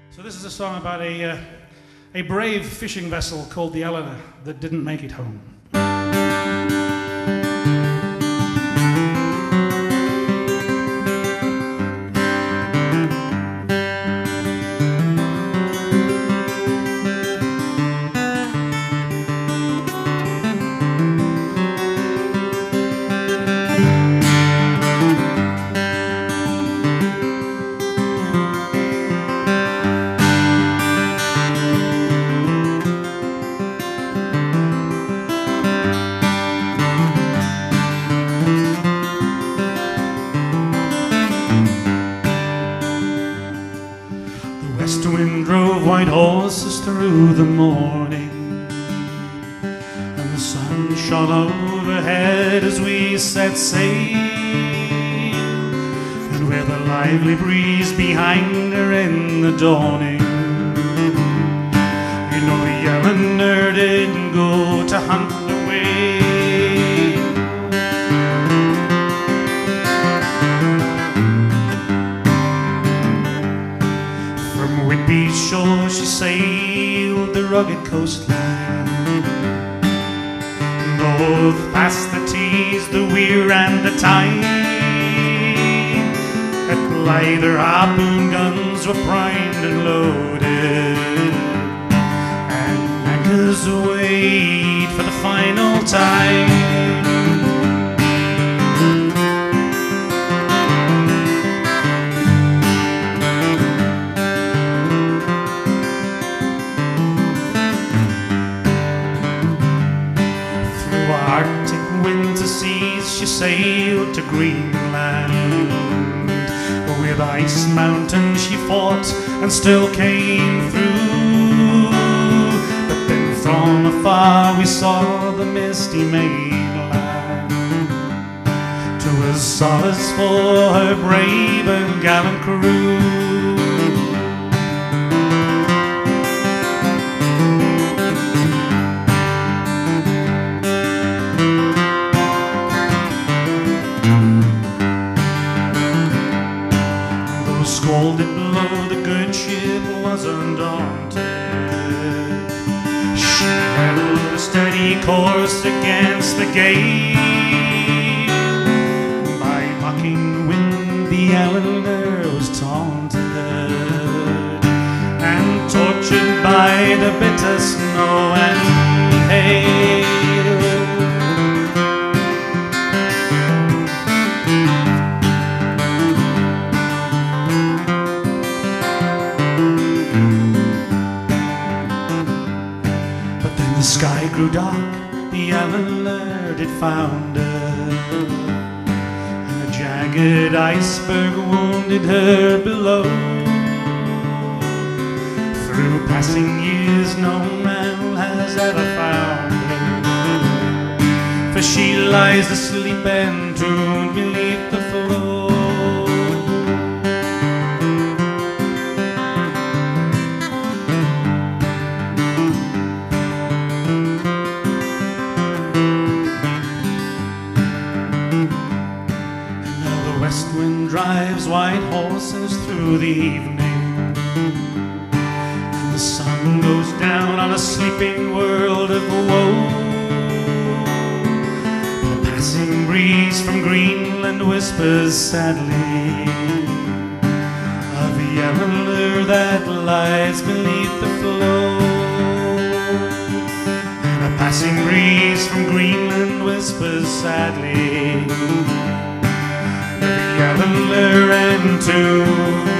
So this is a song about a brave fishing vessel called the Eleanor that didn't make it home. West wind drove white horses through the morning, and the sun shone overhead as we set sail. And with a lively breeze behind her in the dawning, you know the Eleanor didn't go to hunt the whale. Whitby shore she sailed the rugged coastline, north past the Tees, the Weir and the Tyne. At Blythe her harpoon guns were primed and loaded, and anchors weighed for the final time. Arctic winter seas she sailed to Greenland. With ice mountains she fought and still came through. But then from afar we saw the misty mainland. 'Twas solace for her brave and gallant crew. Scolded below, the good ship was undaunted. She held a steady course against the gale. By mocking wind the Eleanor was taunted, and tortured by the bitter snow and hail. The sky grew dark, the Eleanor did founder, and a jagged iceberg wounded her below. Through passing years no man has ever found her, for she lies asleep entombed beneath the floor. West wind drives white horses through the evening, and the sun goes down on a sleeping world of woe. The passing breeze from Greenland whispers sadly of the Eleanor that lies beneath the floe. And a passing breeze from Greenland whispers sadly, Eleanor entombed